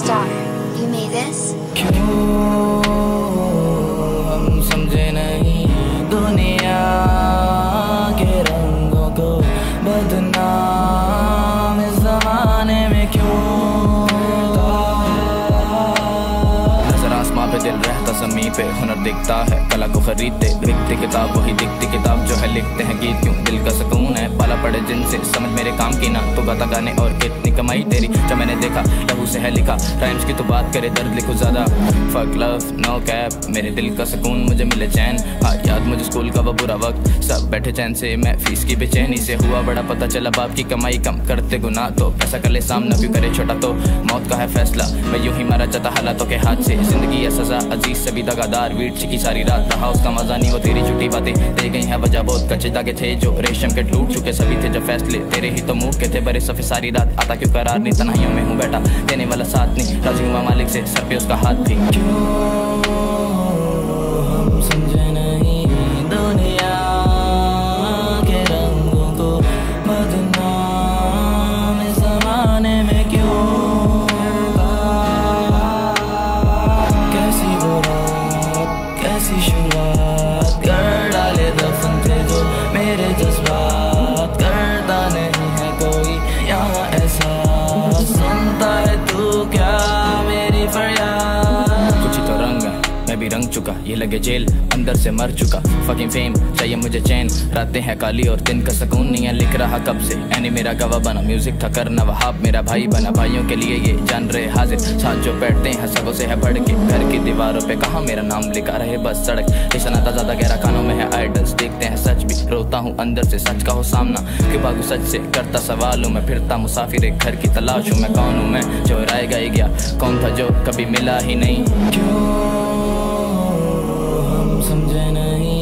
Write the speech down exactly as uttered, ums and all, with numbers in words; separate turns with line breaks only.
Star, you made this?
क्यों हम समझे नहीं दुनिया के रंगों को, बदनाम इस जमाने में क्यों? नजर आसमां पे दिल रहता ज़मीं पे, हुनर दिखता है कला को खरीदते, लिखते किताब वही दिखती किताब जो है, लिखते हैं गीत क्यों दिल का सुकून है, पाला पड़े जिनसे समझ मेरे काम की ना, तो गाता गाने और कितनी कमाई तेरी, जब मैंने देखा लहू से है लिखा, राइम्स की तो बात करे दर्द लिखो ज्यादा, फक लव नो कैप, मेरे दिल का सुकून मुझे मिले चैन, हाँ याद मुझे स्कूल का वो बुरा वक्त, सब बैठे चैन से, मैं फीस की बेचैनी से, हुआ बड़ा पता चला बाप की कमाई कम, करते गुनाह तो पैसा कर ले सामना, क्यों करे छोटा तो मौत का है फैसला, मैं यूं ही मारा जाता हालातों के हाथ से, जिंदगी है सजा अजीज सभी दगादार, वीट चिकी सारी रात रहा उसका मजा नहीं, वो तेरी झूठी बातें दे गई है वजह, बहुत कच्चे दागे थे जो रेशम के टूट चुके सभी थे जब फैसले तेरे ही तो मुंह के थे, बड़े सफे सारी रात आता क्यों करार नहीं, तन्हाइयों में हूँ बैठा देने वाला साथ नहीं, राजी हुआ मालिक से सर पे उसका हाथ भी, क्यों हम समझे नहीं दुनिया के रंगों को, बदनाम इस जमाने में क्यों? कैसी वो रात कैसी शुरुआत कर डाले दफन थे जो मेरे जज्बात, करता नहीं है कोई यहाँ ऐसा, सुनता है तू क्या मेरी फरियाद? कुछ ही तो रंग है मैं भी रंग चुका, ये लगे जेल अंदर से मर चुका, फकिंग फेम चाहिए मुझे चैन, रातें हैं काली और दिन का सुकून नहीं है, लिख रहा कब से एनी मेरा गवाह बना, म्यूजिक था करना वहाब मेरा भाई बना, भाइयों के लिए ये जान रहे हाजिर, साथ जो बैठते हैं सबों से है बढ़ के, घर की दीवारों पे कहाँ मेरा नाम लिखा रहे बस सड़क, ऐसा नाता ज्यादा गहरा कानों में है आइडल्स, देखते हैं सच भी रोता हूँ अंदर से, सच का हो सामना क्यों भागू सच से, करता सवाल हूँ मैं, फिरता मुसाफिर एक घर की तलाश हूँ मैं, कौन हूँ मैं जो रायगा ही गया, कौन था जो कभी मिला ही नहीं? क्यों हम समझे नहीं